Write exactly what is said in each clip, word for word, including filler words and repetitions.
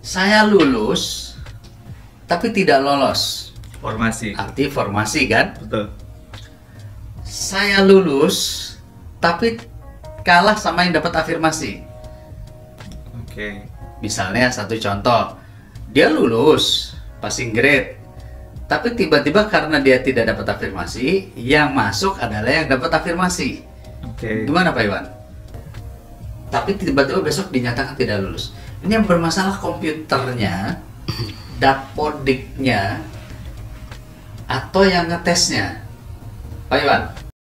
Saya lulus tapi tidak lolos. Formasi. Arti formasi kan? Betul. Saya lulus tapi kalah sama yang dapat afirmasi. Oke. Misalnya satu contoh, dia lulus passing grade, tapi tiba-tiba karena dia tidak dapat afirmasi, yang masuk adalah yang dapat afirmasi. Oke. Gimana Pak Iwan? Tapi tiba-tiba besok dinyatakan tidak lulus. Ini yang bermasalah komputernya, dapodiknya, atau yang ngetesnya, Pak Iwan?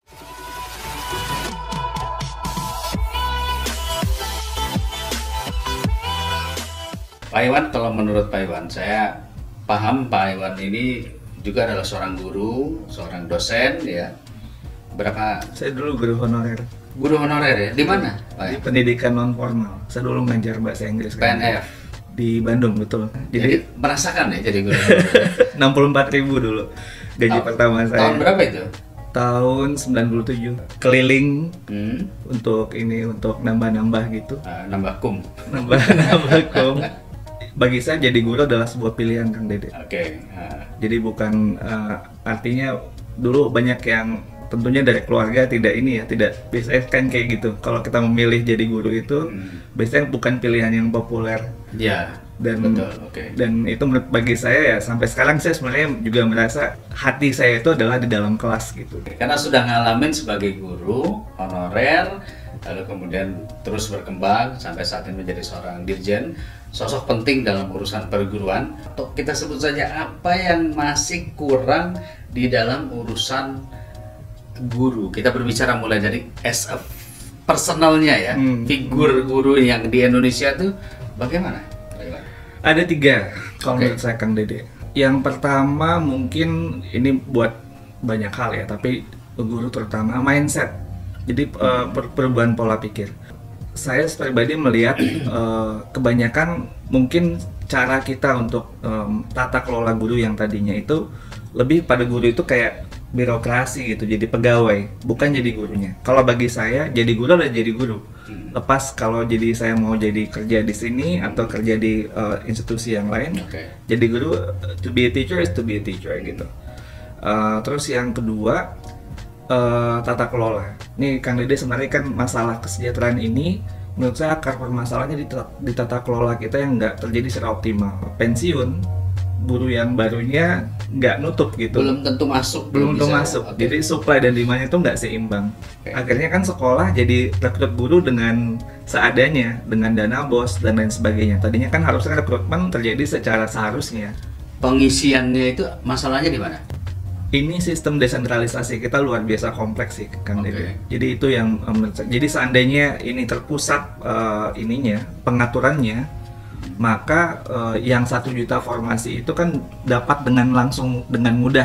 Pak Iwan, kalau menurut Pak Iwan, saya paham Pak Iwan ini juga adalah seorang guru, seorang dosen, ya. Berapa? Saya dulu guru honorer. Guru honorer ya? Di mana, Pak? Di pendidikan non formal. Saya dulu ngajar bahasa Inggris. P N F. Di Bandung, betul. Jadi, Jadi, merasakan ya jadi guru honorer? enam puluh empat ribu dulu gaji Ta- pertama saya. Tahun berapa itu? Tahun sembilan puluh tujuh. Keliling Hmm. untuk ini, untuk nambah-nambah gitu. Uh, nambah kum. Nambah-nambah kom. Bagi saya jadi guru adalah sebuah pilihan, Kang Dede. Oke. Uh, Jadi bukan uh, artinya dulu banyak yang tentunya dari keluarga tidak ini ya, tidak biasanya kan kayak gitu. Kalau kita memilih jadi guru itu hmm. biasanya bukan pilihan yang populer. Ya. Dan Betul. Oke. dan itu menurut bagi saya ya sampai sekarang saya sebenarnya juga merasa hati saya itu adalah di dalam kelas gitu. Karena sudah ngalamin sebagai guru honorer, lalu kemudian terus berkembang sampai saat ini menjadi seorang dirjen, sosok penting dalam urusan perguruan. Atau kita sebut saja apa yang masih kurang di dalam urusan guru. Kita berbicara mulai dari as a personalnya ya, Hmm. figur guru yang di Indonesia itu bagaimana? Ada tiga kalau Oke. menurut saya, Kang Dede. Yang pertama mungkin ini buat banyak hal ya, tapi guru terutama mindset. Jadi eh, per- perubahan pola pikir. Saya pribadi melihat eh, kebanyakan mungkin cara kita untuk em, tata kelola guru yang tadinya itu lebih pada guru itu kayak birokrasi gitu, jadi pegawai, bukan jadi gurunya. Kalau bagi saya jadi guru adalah jadi guru. Lepas kalau jadi saya mau jadi kerja di sini atau kerja di uh, institusi yang lain, Oke. jadi guru, uh, to be a teacher is to be a teacher gitu. Uh, terus yang kedua, uh, tata kelola. Nih Kang Dede, sebenarnya kan masalah kesejahteraan ini menurut saya akar permasalahannya di, tata- di tata kelola kita yang nggak terjadi secara optimal. Pensiun guru yang barunya nggak nutup gitu, Belum tentu masuk. belum tentu bisa. masuk. Oke. Jadi supply dan demand itu nggak seimbang. Oke. Akhirnya kan sekolah jadi rekrut guru dengan seadanya, dengan dana bos dan lain sebagainya. Tadinya kan harusnya rekrutmen terjadi secara seharusnya. Pengisiannya itu masalahnya di mana? Ini sistem desentralisasi kita luar biasa kompleks sih, Kang Oke. Dede. Jadi itu yang um, jadi seandainya ini terpusat uh, ininya, pengaturannya, maka uh, yang satu juta formasi itu kan dapat dengan langsung dengan mudah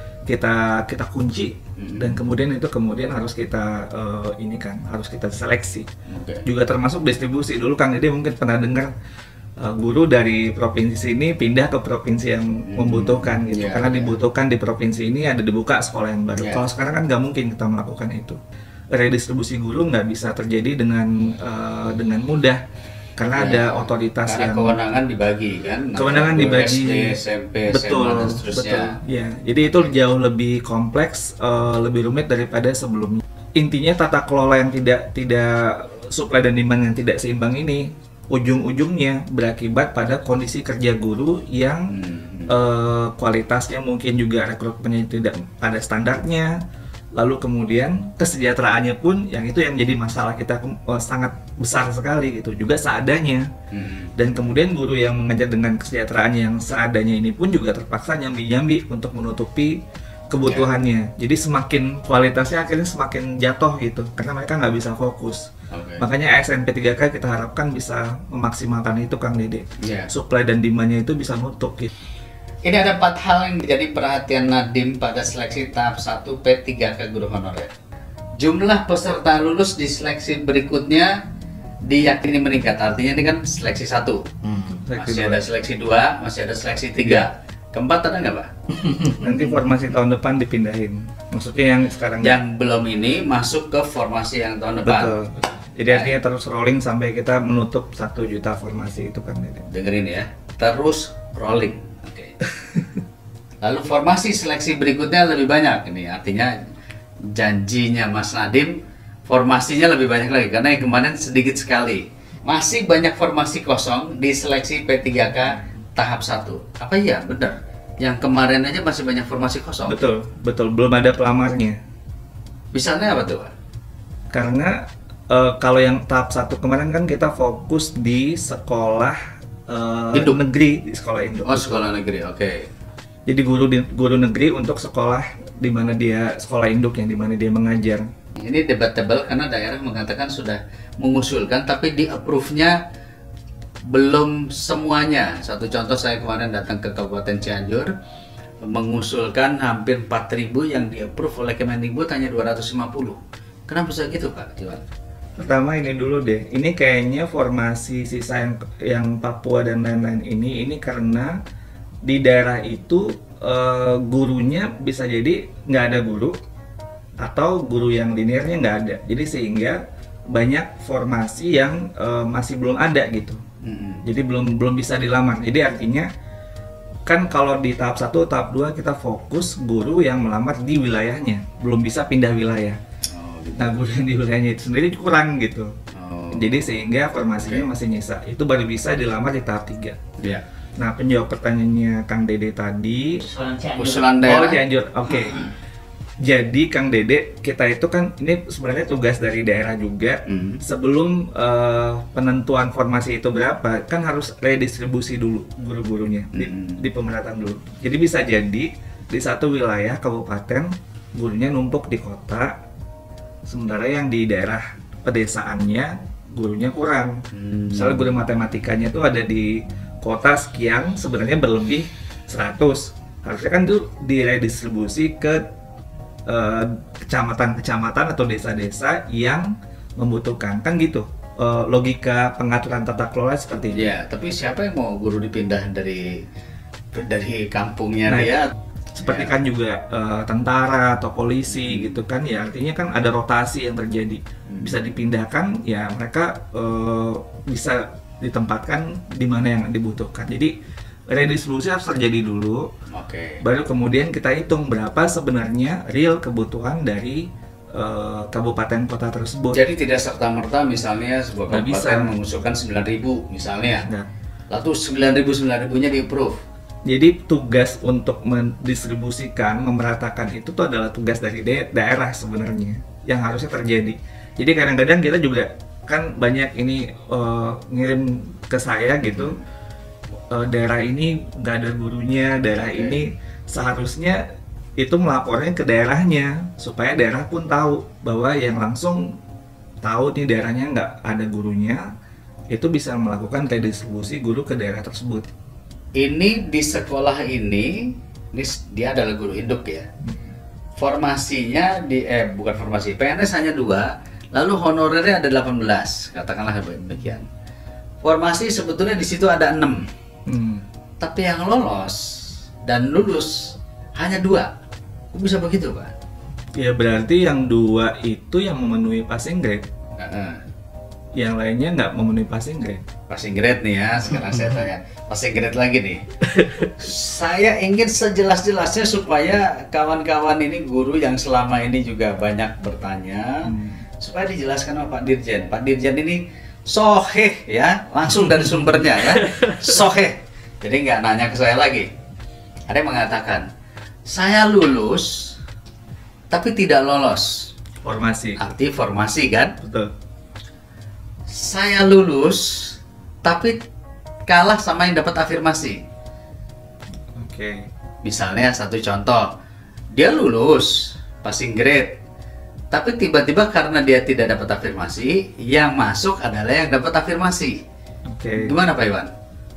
kita kita kunci, Hmm. dan kemudian itu kemudian harus kita uh, ini kan harus kita seleksi. Oke. Juga termasuk distribusi. Dulu Kang Dede mungkin pernah dengar uh, guru dari provinsi ini pindah ke provinsi yang membutuhkan gitu, Iya, karena iya. dibutuhkan di provinsi ini ada dibuka sekolah yang baru. Iya. Kalau sekarang kan nggak mungkin kita melakukan itu. Redistribusi guru nggak bisa terjadi dengan uh, dengan mudah karena Ya, ada otoritas karena yang kewenangan dibagi kan. kewenangan Antara dibagi. S D, S M P, betul, S M A dan seterusnya. betul. Ya, jadi itu jauh lebih kompleks, eh, lebih rumit daripada sebelumnya. Intinya tata kelola yang tidak tidak supply dan demand yang tidak seimbang ini ujung-ujungnya berakibat pada kondisi kerja guru yang Hmm. eh, kualitasnya mungkin juga rekrutmennya tidak pada standarnya. Lalu kemudian kesejahteraannya pun yang itu yang jadi masalah kita eh, sangat besar sekali gitu, juga seadanya. Hmm. Dan kemudian guru yang mengajar dengan kesejahteraan yang seadanya ini pun juga terpaksa nyambi-nyambi untuk menutupi kebutuhannya. Jadi semakin kualitasnya akhirnya semakin jatuh gitu, karena mereka nggak bisa fokus. Oke. Makanya A S N P tiga K kita harapkan bisa memaksimalkan itu, Kang Dede. Iya. Supply dan demand-nya itu bisa nutup gitu. Ini ada empat hal yang menjadi perhatian Nadiem pada seleksi tahap satu P tiga K guru honorer. Jumlah peserta lulus di seleksi berikutnya diyakini meningkat. Artinya ini kan seleksi satu. Seleksi Masih dua. ada seleksi dua, masih ada seleksi tiga. Keempat ada nggak, Pak? Nanti formasi tahun depan dipindahin. Maksudnya yang sekarang Yang belum ini masuk ke formasi yang tahun depan. betul. Jadi artinya terus rolling sampai kita menutup satu juta formasi itu kan. Dengerin ya, terus rolling. Oke. Lalu formasi seleksi berikutnya lebih banyak ini, artinya janjinya Mas Nadiem formasinya lebih banyak lagi karena yang kemarin sedikit sekali. Masih banyak formasi kosong di seleksi P tiga K tahap satu. Apa iya benar? Yang kemarin aja masih banyak formasi kosong. Betul, betul, belum ada pelamarnya. Misalnya apa tuh, Pak? Karena uh, kalau yang tahap satu kemarin kan kita fokus di sekolah uh, negeri, di sekolah induk. Oh, sekolah negeri, oke. Okay. Jadi guru di, guru negeri untuk sekolah di mana dia sekolah induk yang di mana dia mengajar. Ini debatable karena daerah mengatakan sudah mengusulkan tapi di approve-nya belum semuanya. Satu contoh, saya kemarin datang ke Kabupaten Cianjur mengusulkan hampir empat ribu yang di-approve oleh Kemendikbud hanya dua ratus lima puluh. Kenapa bisa gitu, Pak Iwan? Pertama ini dulu deh, ini kayaknya formasi sisa yang, yang Papua dan lain-lain ini ini karena di daerah itu uh, gurunya bisa jadi nggak ada guru atau guru yang linearnya nggak ada. Jadi sehingga banyak formasi yang uh, masih belum ada gitu. Mm-hmm. Jadi belum belum bisa dilamar. Jadi artinya kan kalau di tahap satu, tahap dua kita fokus guru yang melamar di wilayahnya, belum bisa pindah wilayah. Oh, gitu. Nah, guru yang di wilayahnya itu sendiri kurang gitu. Oh. Jadi sehingga formasinya okay. masih nyisa. Itu baru bisa dilamar di tahap tiga. Yeah. Nah, penjawab pertanyaannya Kang Dede tadi. Usulan daerah. Oh, Cianjur. Oke. Okay. Jadi Kang Dede, kita itu kan ini sebenarnya tugas dari daerah juga. Mm. Sebelum uh, penentuan formasi itu berapa, kan harus redistribusi dulu guru-gurunya mm. di, di pemerataan dulu. Jadi bisa jadi di satu wilayah kabupaten gurunya numpuk di kota, sementara yang di daerah pedesaannya gurunya kurang. Mm. Misalnya guru matematikanya itu ada di kota sekian, sebenarnya berlebih seratus. Harusnya kan itu diredistribusi ke kecamatan-kecamatan atau desa-desa yang membutuhkan, kan gitu uh, logika pengaturan tata kelola seperti itu. Ya, tapi siapa yang mau guru dipindah dari dari kampungnya nah, dia? Seperti ya. Kan juga uh, tentara atau polisi gitu kan ya, artinya kan ada rotasi yang terjadi, hmm. bisa dipindahkan ya, mereka uh, bisa ditempatkan di mana yang dibutuhkan. Jadi redistribusi harus terjadi dulu, okay. baru kemudian kita hitung berapa sebenarnya real kebutuhan dari uh, kabupaten kota tersebut. Jadi tidak serta-merta misalnya sebuah kabupaten bisa mengusulkan sembilan ribu misalnya, nah. lalu sembilan ribu sembilan ribunya di-approve. Jadi tugas untuk mendistribusikan, memeratakan itu tuh adalah tugas dari da- daerah sebenarnya yang harusnya terjadi. Jadi kadang-kadang kita juga kan banyak ini uh, ngirim ke saya gitu. Hmm. Uh, daerah ini nggak ada gurunya, daerah okay. ini seharusnya itu melapornya ke daerahnya supaya daerah pun tahu bahwa yang langsung tahu nih daerahnya nggak ada gurunya, itu bisa melakukan redistribusi guru ke daerah tersebut. Ini di sekolah ini, ini dia adalah guru induk ya. Formasinya di eh bukan formasi, P N S hanya dua, lalu honorernya ada delapan belas, katakanlah demikian. Formasi sebetulnya di situ ada enam. Hmm. Tapi yang lolos dan lulus hanya dua. Kok bisa begitu, Pak? Ya berarti yang dua itu yang memenuhi passing grade. Uh-huh. Yang lainnya nggak memenuhi passing grade. Passing grade nih ya, sekarang saya tanya. Passing grade lagi nih. Saya ingin sejelas-jelasnya supaya kawan-kawan ini guru yang selama ini juga banyak bertanya, hmm. supaya dijelaskan sama Pak Dirjen. Pak Dirjen ini soheh ya, langsung dari sumbernya ya, soheh. Jadi nggak nanya ke saya lagi. Ada yang mengatakan, saya lulus tapi tidak lolos. Formasi. Arti formasi kan? Betul. Saya lulus tapi kalah sama yang dapat afirmasi. Oke. Okay. Misalnya satu contoh, dia lulus passing grade. Tapi tiba-tiba karena dia tidak dapat afirmasi, yang masuk adalah yang dapat afirmasi. Oke. Okay. Gimana Pak Iwan?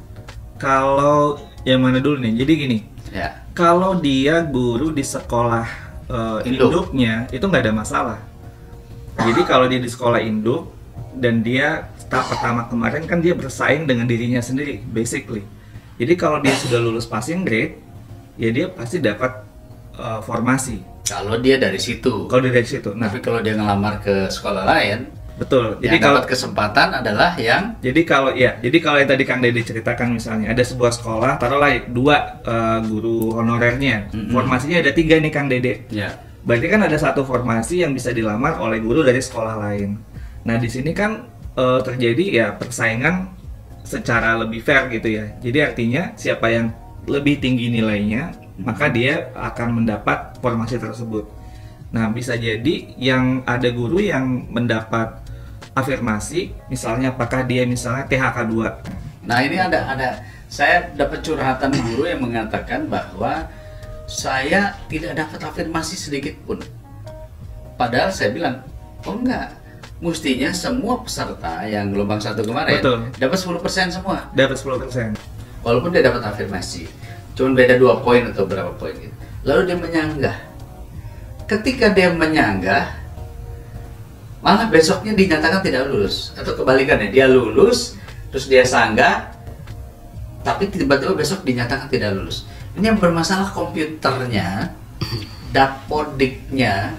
Kalau yang mana dulu nih? Jadi gini. Ya. Kalau dia guru di sekolah uh, induk. induknya, itu nggak ada masalah. Jadi kalau dia di sekolah induk dan dia tahap pertama kemarin kan dia bersaing dengan dirinya sendiri, basically. Jadi kalau dia sudah lulus passing grade, ya dia pasti dapat uh, formasi. Kalau dia dari situ. Kalau dia dari situ. Nah, tapi kalau dia ngelamar ke sekolah lain, Betul. Jadi yang kalau dapat kesempatan adalah yang jadi kalau ya, jadi kalau yang tadi Kang Dede ceritakan misalnya ada sebuah sekolah, taruhlah dua uh, guru honorernya, mm-hmm. formasinya ada tiga nih Kang Dede. Ya. Berarti kan ada satu formasi yang bisa dilamar oleh guru dari sekolah lain. Nah di sini kan uh, terjadi ya persaingan secara lebih fair gitu ya. Jadi artinya siapa yang lebih tinggi nilainya, mm-hmm. maka dia akan mendapat formasi tersebut. Nah bisa jadi yang ada guru yang mendapat afirmasi, misalnya apakah dia misalnya T H K dua. Nah ini ada ada saya dapat curhatan guru yang mengatakan bahwa saya tidak dapat afirmasi sedikit pun. Padahal saya bilang, oh enggak, mestinya semua peserta yang gelombang satu kemarin Betul. dapat sepuluh persen semua. Dapat sepuluh persen. Walaupun dia dapat afirmasi, cuma beda dua poin atau berapa poin gitu. Lalu dia menyanggah. Ketika dia menyanggah, malah besoknya dinyatakan tidak lulus, atau kebalikannya, dia lulus terus dia sanggah tapi tiba-tiba besok dinyatakan tidak lulus. Ini yang bermasalah komputernya, dapodiknya,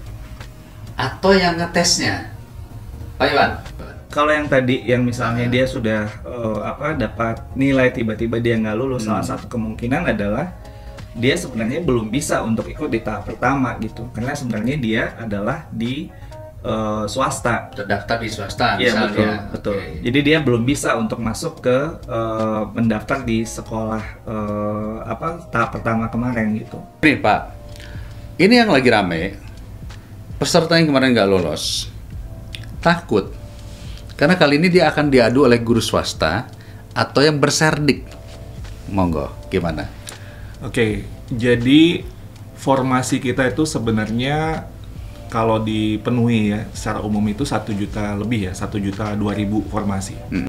atau yang ngetesnya, Pak Iwan. Kalau yang tadi yang misalnya dia sudah uh, apa dapat nilai tiba-tiba dia nggak lulus, hmm. salah satu kemungkinan adalah dia sebenarnya belum bisa untuk ikut di tahap pertama gitu, karena sebenarnya dia adalah di Uh, swasta, terdaftar di swasta ya, misalnya. Betul, betul. Okay. Jadi dia belum bisa untuk masuk ke uh, mendaftar di sekolah uh, apa tahap pertama kemarin gitu. Nih Pak, ini yang lagi rame, peserta yang kemarin nggak lolos takut karena kali ini dia akan diadu oleh guru swasta atau yang berserdik. Monggo, gimana? Oke, okay, jadi formasi kita itu sebenarnya kalau dipenuhi ya secara umum itu satu juta lebih ya, satu juta dua ribu formasi. Hmm.